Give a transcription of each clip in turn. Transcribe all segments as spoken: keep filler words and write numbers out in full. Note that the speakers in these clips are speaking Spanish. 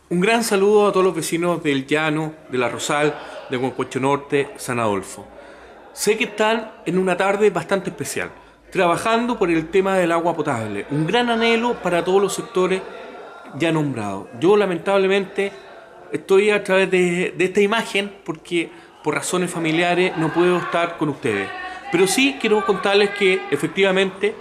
Un gran saludo a todos los vecinos del Llano, de La Rosal, de Huancocho Norte, San Adolfo. Sé que están en una tarde bastante especial, trabajando por el tema del agua potable, un gran anhelo para todos los sectores ya nombrados. Yo lamentablemente estoy a través de, de esta imagen porque por razones familiares no puedo estar con ustedes. Pero sí quiero contarles que efectivamente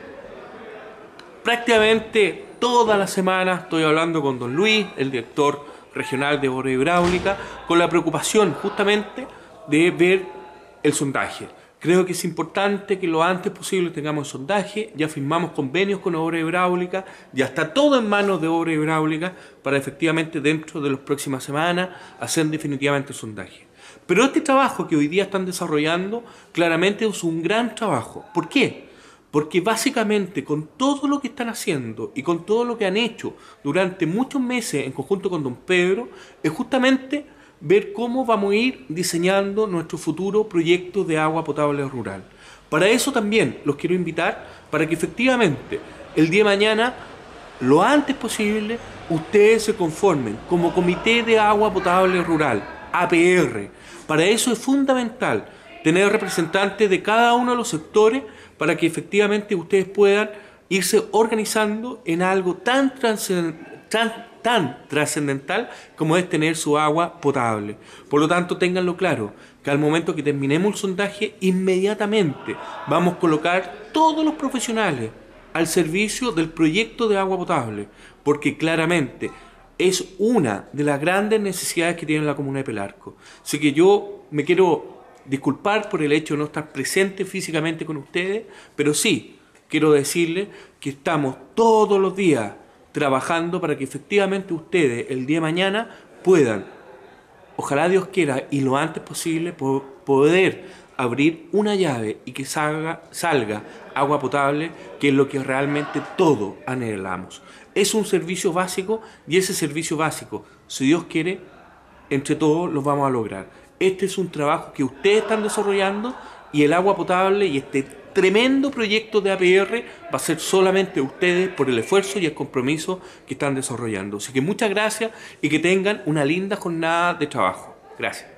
prácticamente toda la semana estoy hablando con don Luis, el director regional de Obra Hidráulica, con la preocupación justamente de ver el sondaje. Creo que es importante que lo antes posible tengamos el sondaje, ya firmamos convenios con Obra Hidráulica, ya está todo en manos de Obra Hidráulica para efectivamente dentro de las próximas semanas hacer definitivamente el sondaje. Pero este trabajo que hoy día están desarrollando claramente es un gran trabajo. ¿Por qué? Porque básicamente con todo lo que están haciendo y con todo lo que han hecho durante muchos meses en conjunto con don Pedro, es justamente ver cómo vamos a ir diseñando nuestro futuro proyecto de agua potable rural. Para eso también los quiero invitar para que efectivamente el día de mañana, lo antes posible, ustedes se conformen como Comité de Agua Potable Rural, A P R. Para eso es fundamental tener representantes de cada uno de los sectores para que efectivamente ustedes puedan irse organizando en algo tan trascendental, tan trascendental como es tener su agua potable. Por lo tanto, ténganlo claro, que al momento que terminemos el sondaje, inmediatamente vamos a colocar todos los profesionales al servicio del proyecto de agua potable, porque claramente es una de las grandes necesidades que tiene la comuna de Pelarco. Así que yo me quiero disculpar por el hecho de no estar presente físicamente con ustedes, pero sí quiero decirles que estamos todos los días trabajando para que efectivamente ustedes el día de mañana puedan, ojalá Dios quiera y lo antes posible, poder abrir una llave y que salga, salga agua potable, que es lo que realmente todos anhelamos. Es un servicio básico y ese servicio básico, si Dios quiere, entre todos lo vamos a lograr. Este es un trabajo que ustedes están desarrollando y el agua potable y este tremendo proyecto de A P R va a ser solamente ustedes por el esfuerzo y el compromiso que están desarrollando. Así que muchas gracias y que tengan una linda jornada de trabajo. Gracias.